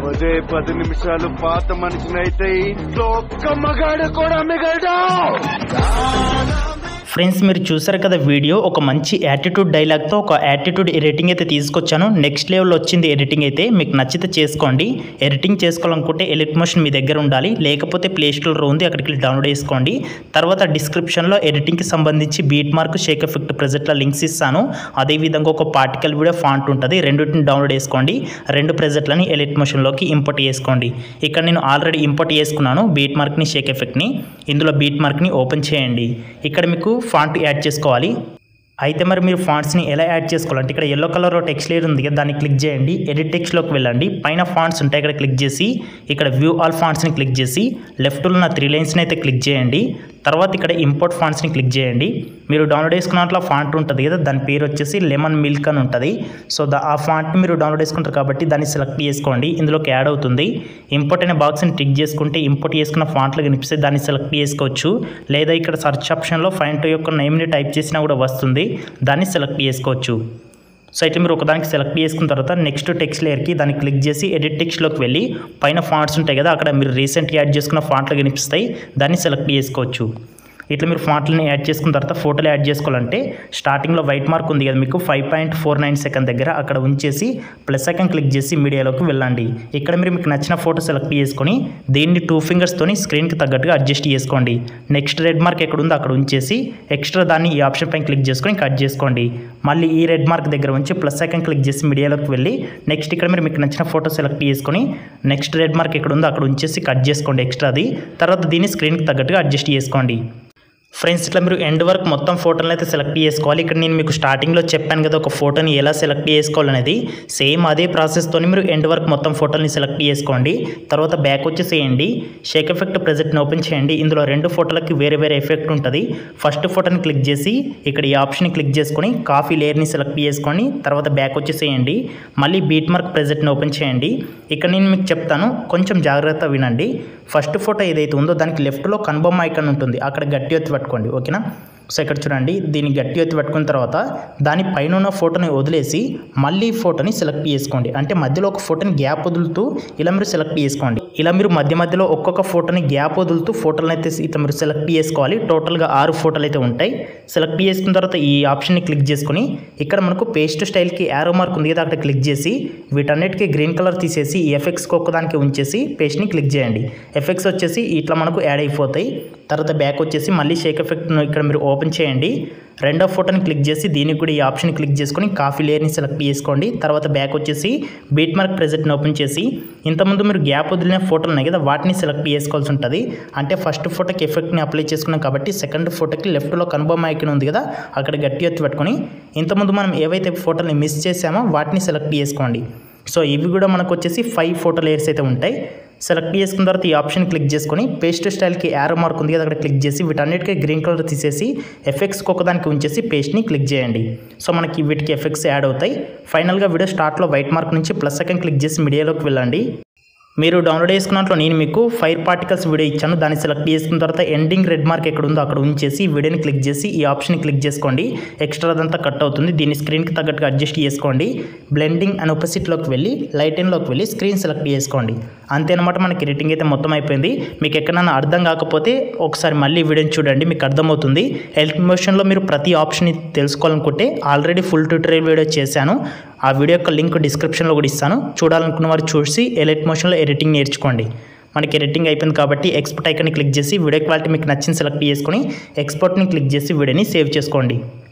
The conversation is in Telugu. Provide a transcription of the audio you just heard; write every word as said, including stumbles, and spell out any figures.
పదే పది నిమిషాలు పాత మనిషినైతే ఇంట్లో ఒక్క మగాడు కూడా మిగలడు. ఫ్రెండ్స్ మీరు చూసారు కదా వీడియో, ఒక మంచి యాటిట్యూడ్ డైలాగ్తో ఒక యాటిట్యూడ్ ఎడిటింగ్ అయితే తీసుకొచ్చాను. నెక్స్ట్ లెవెల్లో వచ్చింది ఎడిటింగ్ అయితే. మీకు నచ్చితే చేసుకోండి. ఎడిటింగ్ చేసుకోవాలనుకుంటే ఎలిట్ మోషన్ మీ దగ్గర ఉండాలి, లేకపోతే ప్లే స్టోర్లో ఉంది, అక్కడికి డౌన్లోడ్ చేసుకోండి. తర్వాత డిస్క్రిప్షన్లో ఎడిటింగ్కి సంబంధించి బీట్ మార్క్, షేక్ ఎఫెక్ట్, ప్రెజెంట్లో లింక్స్ ఇస్తాను. అదేవిధంగా ఒక పార్టికల్ వీడియో ఫాంట్ ఉంటుంది, రెండింటిని డౌన్లోడ్ చేసుకోండి. రెండు ప్రెజెంట్లని ఎలిట్ మోషన్లోకి ఇంపోర్ట్ చేసుకోండి. ఇక్కడ నేను ఆల్రెడీ ఇంపోర్ట్ చేసుకున్నాను బీట్ మార్క్ని, షేక్ ఎఫెక్ట్ని. ఇందులో బీట్ మార్క్ని ఓపెన్ చేయండి. ఇక్కడ మీకు ఫాంట్ యాడ్ చేసుకోవాలి. అయితే మరి మీరు ఫాంట్స్ని ఎలా యాడ్ చేసుకోవాలంటే ఇక్కడ ఎల్లో కలర్ టెక్స్ట్ లేయర్ ఉంది కదా, దాన్ని క్లిక్ చేయండి. ఎడిట్ టెక్స్ట్లోకి వెళ్ళండి. పైన ఫాంట్స్ ఉంటాయి, ఇక్కడ క్లిక్ చేసి ఇక్కడ వ్యూ ఆల్ ఫాంట్స్ని క్లిక్ చేసి లెఫ్ట్లో ఉన్న త్రీ లైన్స్ని అయితే క్లిక్ చేయండి. తర్వాత ఇక్కడ ఇంపోర్ట్ ఫాంట్స్ని క్లిక్ చేయండి. మీరు డౌన్లోడ్ చేసుకున్నట్లు ఫాంట్ ఉంటుంది కదా, దాని పేరు వచ్చేసి లెమన్ మిల్క్ అని ఉంటుంది. సో దా ఆ ఫాంట్ని మీరు డౌన్లోడ్ చేసుకుంటారు కాబట్టి దాన్ని సెలెక్ట్ చేసుకోండి. ఇందులోకి యాడ్ అవుతుంది. ఇంపోర్ట్ అనే బాక్స్ని టిక్ చేసుకుంటే ఇంపోర్ట్ చేసుకున్న ఫాంట్లు కనిపిస్తే దాన్ని సెలెక్ట్ చేసుకోవచ్చు. లేదా ఇక్కడ సర్చ్ ఆప్షన్లో ఫైంట్ యొక్క నేమ్ని టైప్ చేసినా కూడా వస్తుంది, దాన్ని సెలెక్ట్ చేసుకోవచ్చు. సో అయితే మీరు ఒకదానికి సెలెక్ట్ చేసుకున్న తర్వాత నెక్స్ట్ టెక్స్ట్ లేయర్కి దాన్ని క్లిక్ చేసి ఎడిట్ టెక్స్ట్లోకి వెళ్ళి పైన ఫాంట్స్ ఉంటాయి కదా, అక్కడ మీరు రీసెంట్గా యాడ్ చేసుకున్న ఫాంట్లు కనిపిస్తాయి, దాన్ని సెలెక్ట్ చేసుకోవచ్చు. ఇట్లా మీరు ఫాంట్లని యాడ్ చేసుకున్న తర్వాత ఫోటోలు యాడ్ చేసుకోవాలంటే స్టార్టింగ్లో వైట్ మార్క్ ఉంది కదా మీకు five point four nine second దగ్గర, అక్కడ ఉంచేసి ప్లస్ ఐకాన్ క్లిక్ చేసి మీడియాలోకి వెళ్ళండి. ఇక్కడ మీరు మీకు నచ్చిన ఫోటో సెలెక్ట్ చేసుకొని దీన్ని టూ ఫింగర్స్తోని స్క్రీన్కి తగ్గట్టుగా అడ్జస్ట్ చేసుకోండి. నెక్స్ట్ రెడ్ మార్క్ ఎక్కడ ఉందో అక్కడ ఉంచేసి ఎక్స్ట్రా దాన్ని ఈ ఆప్షన్ పైన క్లిక్ చేసుకొని కట్ చేసుకోండి. మళ్ళీ ఈ రెడ్ మార్క్ దగ్గర ఉంచి ప్లస్ ఐకాన్ క్లిక్ చేసి మీడియాలోకి వెళ్ళి నెక్స్ట్ ఇక్కడ మీరు మీకు నచ్చిన ఫోటో సెలెక్ట్ చేసుకొని నెక్స్ట్ రెడ్ మార్క్ ఎక్కడ ఉందో అక్కడ ఉంచేసి కట్ చేసుకోండి ఎక్స్ట్రాది. తర్వాత దీన్ని స్క్రీన్కి తగ్గట్టుగా అడ్జస్ట్ చేసుకోండి. ఫ్రెండ్స్ ఇట్లా మీరు ఎండ్ వరకు మొత్తం ఫోటోలను అయితే సెలెక్ట్ చేసుకోవాలి. ఇక్కడ నేను మీకు స్టార్టింగ్లో చెప్పాను కదా ఒక ఫోటోని ఎలా సెలెక్ట్ చేసుకోవాలనేది, సేమ్ అదే ప్రాసెస్తో మీరు ఎండ్ వరకు మొత్తం ఫోటోని సెలెక్ట్ చేసుకోండి. తర్వాత బ్యాక్ వచ్చేసేయండి. షేక్ ఎఫెక్ట్ ప్రెజెంట్ని ఓపెన్ చేయండి. ఇందులో రెండు ఫోటోలకి వేరే వేరే ఎఫెక్ట్ ఉంటుంది. ఫస్ట్ ఫోటోని క్లిక్ చేసి ఇక్కడ ఈ ఆప్షన్ని క్లిక్ చేసుకొని కాఫీ లేయర్ని సెలెక్ట్ చేసుకొని తర్వాత బ్యాక్ వచ్చేసేయండి. మళ్ళీ బీట్ మార్క్ ప్రెజెంట్ని ఓపెన్ చేయండి. ఇక్కడ నేను మీకు చెప్తాను, కొంచెం జాగ్రత్త వినండి. ఫస్ట్ ఫోటో ఏదైతే ఉందో దానికి లెఫ్ట్లో కన్బొమ్మ ఐకాన్ ఉంటుంది, అక్కడ గట్టి ఎత్తి పట్టుకోండి, ఓకేనా. సో ఇక్కడ చూడండి, దీన్ని గట్టి ఎత్తి పట్టుకున్న తర్వాత దాని పైన ఉన్న ఫోటోని వదిలేసి మళ్ళీ ఫోటోని సెలెక్ట్ చేసుకోండి. అంటే మధ్యలో ఒక ఫోటోని గ్యాప్ వదులుతూ ఇలా మీరు సెలెక్ట్ చేసుకోండి. ఇలా మీరు మధ్య మధ్యలో ఒక్కొక్క ఫోటోని గ్యాప్ వదులుతూ ఫోటోలను అయితే ఇట్లా మీరు సెలెక్ట్ చేసుకోవాలి. టోటల్గా ఆరు ఫోటోలు అయితే ఉంటాయి. సెలెక్ట్ చేసుకున్న తర్వాత ఈ ఆప్షన్ని క్లిక్ చేసుకొని ఇక్కడ మనకు పేస్ట్ స్టైల్కి యారో మార్క్ ఉంది కదా, అక్కడ క్లిక్ చేసి వీటన్నిటికీ గ్రీన్ కలర్ తీసేసి ఈ ఎఫెక్ట్స్కి ఒక్కదానికి ఉంచేసి పేస్ట్ని క్లిక్ చేయండి. ఎఫెక్ట్స్ వచ్చేసి ఇట్లా మనకు యాడ్ అయిపోతాయి. తర్వాత బ్యాక్ వచ్చేసి మళ్ళీ షేక్ ఎఫెక్ట్ను ఇక్కడ మీరు ఓపెన్ చేయండి. రెండో ఫోటోని క్లిక్ చేసి దీనికి కూడా ఈ ఆప్షన్ క్లిక్ చేసుకొని కాఫీ లేయర్ని సెలెక్ట్ చేసుకోండి. తర్వాత బ్యాక్ వచ్చేసి బీట్ మార్క్ ప్రెజెంట్ని ఓపెన్ చేసి ఇంతకుముందు మీరు గ్యాప్ వదిలిన ఫోటోలు ఉన్నాయి కదా వాటిని సెలెక్ట్ చేసుకోవాల్సి ఉంటుంది. అంటే ఫస్ట్ ఫోటోకి ఎఫెక్ట్ని అప్లై చేసుకున్నాం కాబట్టి సెకండ్ ఫోటోకి లెఫ్ట్లో కన్బొమ్మ ఐకాన్ ఉంది కదా, అక్కడ గట్టి ఎత్తి పెట్టుకొని ఇంతకుముందు మనం ఏవైతే ఫోటోని మిస్ చేసామో వాటిని సెలెక్ట్ చేసుకోండి. సో ఇవి కూడా మనకు వచ్చేసి ఫైవ్ ఫోటో లేయర్స్ అయితే ఉంటాయి. సెలెక్ట్ చేసుకున్న తర్వాత ఈ ఆప్షన్ క్లిక్ చేసుకొని పేస్ట్ స్టైల్కి యారో మార్క్ ఉంది కదా, అక్కడ క్లిక్ చేసి వీటన్నిటికీ గ్రీన్ కలర్ తీసేసి ఎఫెక్ట్స్కి ఒకదానికి ఉంచేసి పేస్ట్ని క్లిక్ చేయండి. సో మనకి వీటికి ఎఫెక్ట్స్ యాడ్ అవుతాయి. ఫైనల్గా వీడియో స్టార్ట్లో వైట్ మార్క్ నుంచి ప్లస్ సెకండ్ క్లిక్ చేసి మీడియాలోకి వెళ్ళండి. మీరు డౌన్లోడ్ చేసుకున్నట్లు నేను మీకు ఫైర్ పార్టికల్స్ వీడియో ఇచ్చాను, దాన్ని సెలెక్ట్ చేసుకున్న తర్వాత ఎండింగ్ రెడ్ మార్క్ ఎక్కడ ఉందో అక్కడ ఉంచేసి వీడియోని క్లిక్ చేసి ఈ ఆప్షన్ క్లిక్ చేసుకోండి. ఎక్స్ట్రా అదంతా కట్ అవుతుంది. దీన్ని స్క్రీన్కి తగ్గట్టుగా అడ్జస్ట్ చేసుకోండి. బ్లెండింగ్ అండ్ ఒపెసిటీలోకి వెళ్ళి లైట్ ఇన్లోకి వెళ్ళి స్క్రీన్ సెలెక్ట్ చేసుకోండి. అంతేనమాట, మనకి ఎడిటింగ్ అయితే మొత్తం అయిపోయింది. మీకు ఎక్కడైనా అర్థం కాకపోతే ఒకసారి మళ్ళీ వీడియోని చూడండి, మీకు అర్థమవుతుంది. ఎలిట్ మోషన్లో మీరు ప్రతి ఆప్షన్ తెలుసుకోవాలనుకుంటే ఆల్రెడీ ఫుల్ ట్యూటోరియల్ వీడియో చేశాను, ఆ వీడియో యొక్క లింక్ డిస్క్రిప్షన్లో కూడా ఇస్తాను. చూడాలనుకున్న వారు చూసి ఎలిట్ మోషన్లో ఎడిటింగ్ నేర్చుకోండి. మనకి ఎడిటింగ్ అయిపోయింది కాబట్టి ఎక్స్పోర్ట్ ఐకాన్ని క్లిక్ చేసి వీడియో క్వాలిటీ మీకు నచ్చిన సెలెక్ట్ చేసుకొని ఎక్స్పోర్ట్ని క్లిక్ చేసి వీడియోని సేవ్ చేసుకోండి.